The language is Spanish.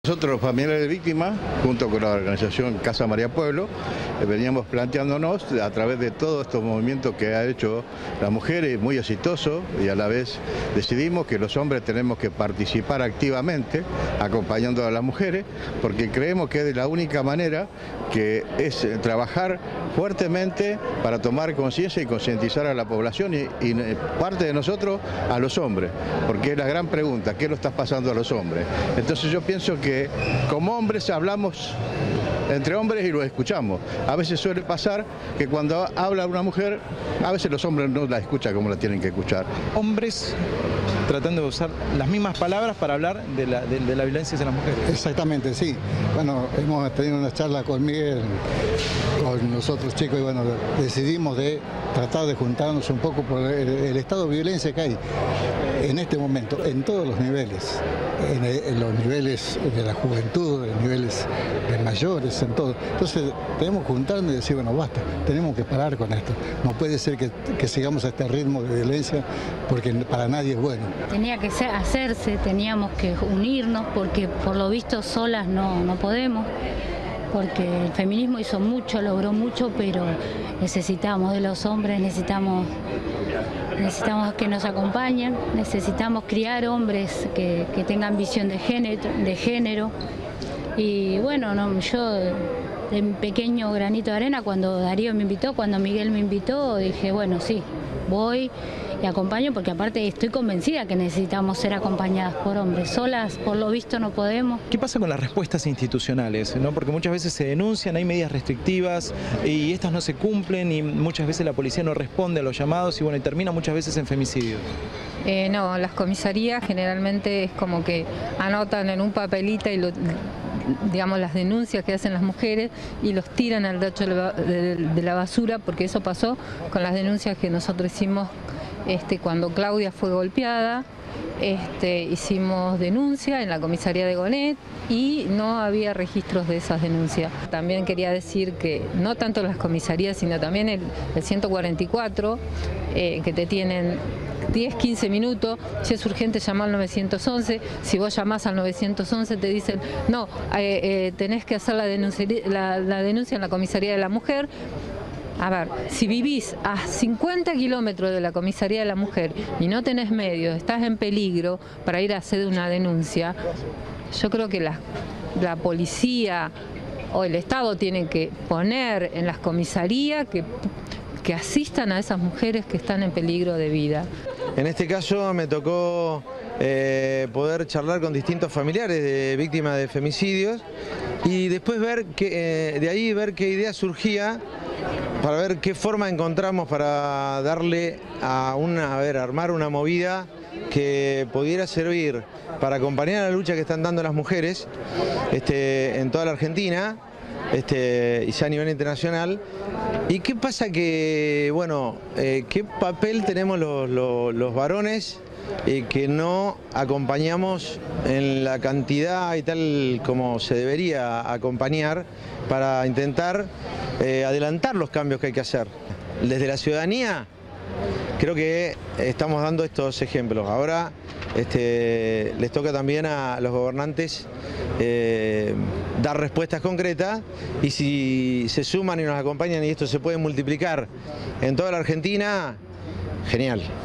Nosotros, los familiares de víctimas, junto con la organización Casa María Pueblo, veníamos planteándonos a través de todos estos movimientos que ha hecho la mujer, muy exitoso, y a la vez decidimos que los hombres tenemos que participar activamente acompañando a las mujeres, porque creemos que es la única manera que es trabajar fuertemente para tomar conciencia y concientizar a la población y parte de nosotros a los hombres, porque es la gran pregunta, ¿qué lo está pasando a los hombres? Entonces yo pienso que como hombres hablamos entre hombres y lo escuchamos. A veces suele pasar que cuando habla una mujer, a veces los hombres no la escuchan como la tienen que escuchar. Hombres tratando de usar las mismas palabras para hablar de la violencia hacia las mujeres. Exactamente, sí. Bueno, hemos tenido una charla con Miguel, con nosotros chicos, y bueno, decidimos de tratar de juntarnos un poco por el estado de violencia que hay en este momento, en todos los niveles, en los niveles de la juventud, en los niveles de mayores, en todo. Entonces tenemos que juntarnos y decir, bueno, basta, tenemos que parar con esto. No puede ser que sigamos a este ritmo de violencia, porque para nadie es bueno. Tenía que hacerse, teníamos que unirnos, porque por lo visto solas no podemos, porque el feminismo hizo mucho, logró mucho, pero necesitamos de los hombres, necesitamos que nos acompañen, necesitamos criar hombres que tengan visión de género. Y bueno, yo de mi pequeño granito de arena, cuando Darío me invitó, cuando Miguel me invitó, dije, bueno, sí, voy y acompaño, porque aparte estoy convencida que necesitamos ser acompañadas por hombres. Solas, por lo visto, no podemos. ¿Qué pasa con las respuestas institucionales? ¿No? Porque muchas veces se denuncian, hay medidas restrictivas y estas no se cumplen, y muchas veces la policía no responde a los llamados y bueno, y termina muchas veces en femicidios. No, las comisarías generalmente es como que anotan en un papelito y digamos, las denuncias que hacen las mujeres y los tiran al tacho de la basura, porque eso pasó con las denuncias que nosotros hicimos cuando Claudia fue golpeada. Hicimos denuncia en la comisaría de Gonet y no había registros de esas denuncias. También quería decir que no tanto las comisarías, sino también el 144, que te tienen 10, 15 minutos, si es urgente llamar al 911, si vos llamás al 911 te dicen, no, tenés que hacer la denuncia en la comisaría de la mujer. A ver, si vivís a 50 kilómetros de la comisaría de la mujer y no tenés medios, estás en peligro para ir a hacer una denuncia, yo creo que la policía o el Estado tienen que poner en las comisarías que asistan a esas mujeres que están en peligro de vida. En este caso me tocó poder charlar con distintos familiares de víctimas de femicidios y después ver de ahí ver qué idea surgía para ver qué forma encontramos para darle armar una movida que pudiera servir para acompañar la lucha que están dando las mujeres en toda la Argentina y ya a nivel internacional. ¿Y qué pasa que, bueno, qué papel tenemos los varones que no acompañamos en la cantidad y tal como se debería acompañar para intentar adelantar los cambios que hay que hacer? Desde la ciudadanía creo que estamos dando estos ejemplos. Ahora les toca también a los gobernantes dar respuestas concretas, y si se suman y nos acompañan y esto se puede multiplicar en toda la Argentina, genial.